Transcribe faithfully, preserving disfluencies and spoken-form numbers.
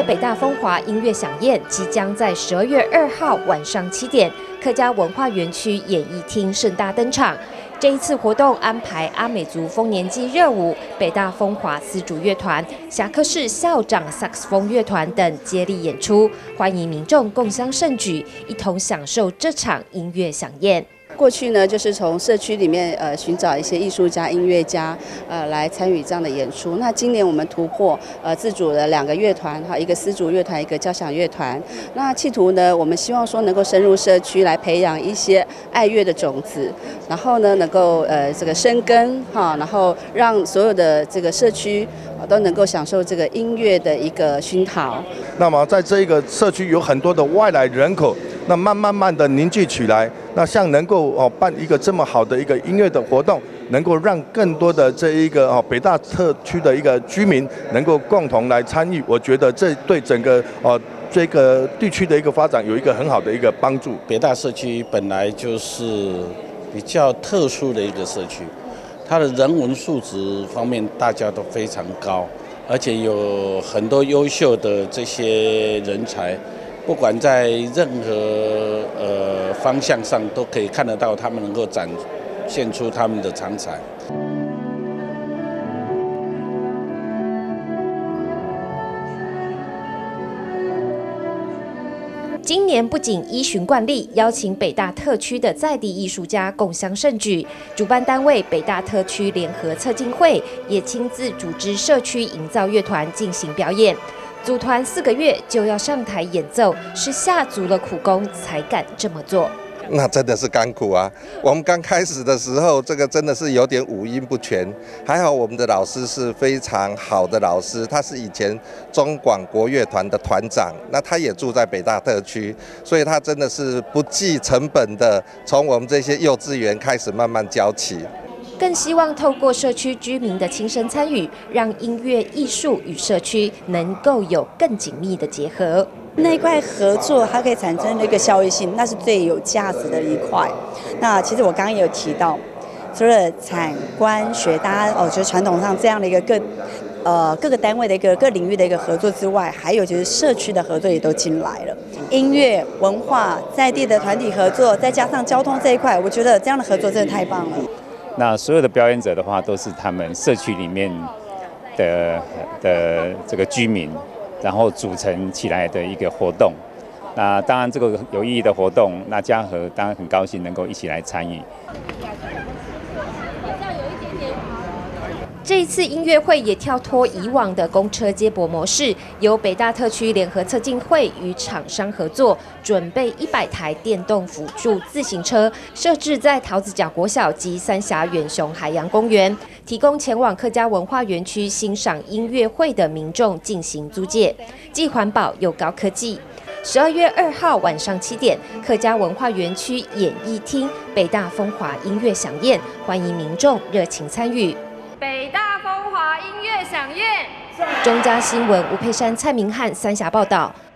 会北大风华音乐响宴即将在十二月二号晚上七点，客家文化园区演艺厅盛大登场。这一次活动安排阿美族丰年祭热舞、北大风华丝竹乐团、侠客市校长萨克斯风乐团等接力演出，欢迎民众共襄盛举，一同享受这场音乐响宴。 过去呢，就是从社区里面呃寻找一些艺术家、音乐家呃来参与这样的演出。那今年我们突破呃自主的两个乐团哈，一个丝竹乐团，一个交响乐团。那企图呢，我们希望说能够深入社区来培养一些爱乐的种子，然后呢能够呃这个生根哈，然后让所有的这个社区都能够享受这个音乐的一个熏陶。 那么在这一个社区有很多的外来人口。 那慢慢慢的凝聚起来，那像能够哦办一个这么好的一个音乐的活动，能够让更多的这一个哦北大特区的一个居民能够共同来参与，我觉得这对整个哦这个地区的一个发展有一个很好的一个帮助。 北大社区本来就是比较特殊的一个社区，它的人文素质方面大家都非常高，而且有很多优秀的这些人才。 不管在任何呃方向上，都可以看得到他们能够展现出他们的长才。 今年不仅依循惯例邀请北大特区的在地艺术家共襄盛举，主办单位北大特区联合策进会也亲自组织社区营造乐团进行表演。 组团四个月就要上台演奏，是下足了苦功才敢这么做。 那真的是甘苦啊！我们刚开始的时候，这个真的是有点五音不全。还好我们的老师是非常好的老师，他是以前中广国乐团的团长，那他也住在北大特区，所以他真的是不计成本的，从我们这些幼稚园开始慢慢教起。 更希望透过社区居民的亲身参与，让音乐艺术与社区能够有更紧密的结合。 那一块合作，它可以产生那个效益性，那是最有价值的一块。那其实我刚刚也有提到，除了产官学，大家哦，就是传统上这样的一个各呃各个单位的一个各领域的一个合作之外，还有就是社区的合作也都进来了。音乐文化在地的团体合作，再加上交通这一块，我觉得这样的合作真的太棒了。 那所有的表演者的话，都是他们社区里面的的这个居民，然后组成起来的一个活动。那当然，这个有意义的活动，那嘉禾当然很高兴能够一起来参与。 这一次音乐会也跳脱以往的公车接驳模式，由北大特区联合策进会与厂商合作，准备一百台电动辅助自行车，设置在桃子脚国小及三峡远雄海洋公园，提供前往客家文化园区欣赏音乐会的民众进行租借，既环保又高科技。 十二月二号晚上七点，客家文化园区演艺厅北大风华音乐响宴，欢迎民众热情参与。 北大风华音乐响宴。 中嘉新闻吴佩珊、蔡明汉三峡报道。